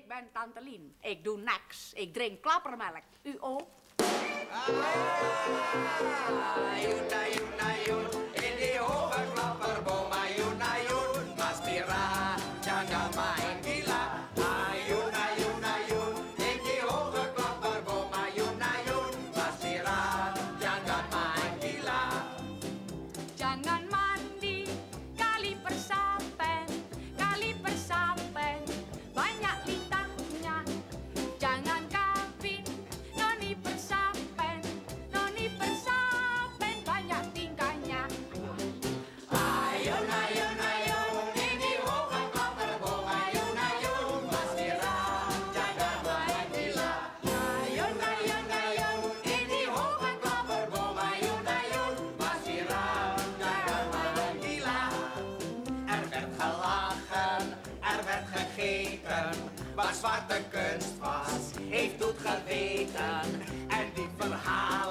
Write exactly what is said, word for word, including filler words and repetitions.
ik ben Tante Lien. Ik doe niks. Ik drink klappermelk. U ook? Ayun, ayun, ayun, in die hoge klapperboom. Ayun, ayun, Mas Mira, jangan main gila. Ayun, ayun, ayun, in die hoge klapperboom. Ayun, ayun, Mas Mira, jangan main gila. Jangan mandi kali persapen, kali persapen, banyak lintahnya. Jangan kawin noni persapen, noni persapen, banyak tingkahnya. Ayun, ayun, ayun, in die hoge klapperboom. Ayun, ayun, Mas Mira, jangan main gila. Ayun, ayun, ayun, in die hoge klapperboom. Ayun, ayun, Mas Mira, jangan main gila. Er werd gelachen, er werd gegeten. Wat zwarte kunst was, heeft goed geweten. En die verhalen